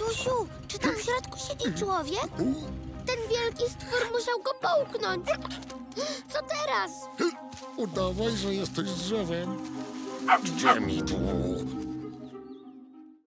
Tatusiu, czy tam w środku siedzi człowiek? Ten wielki stwór musiał go połknąć. Co teraz? Udawaj, że jesteś drzewem. Gdzie mi tu?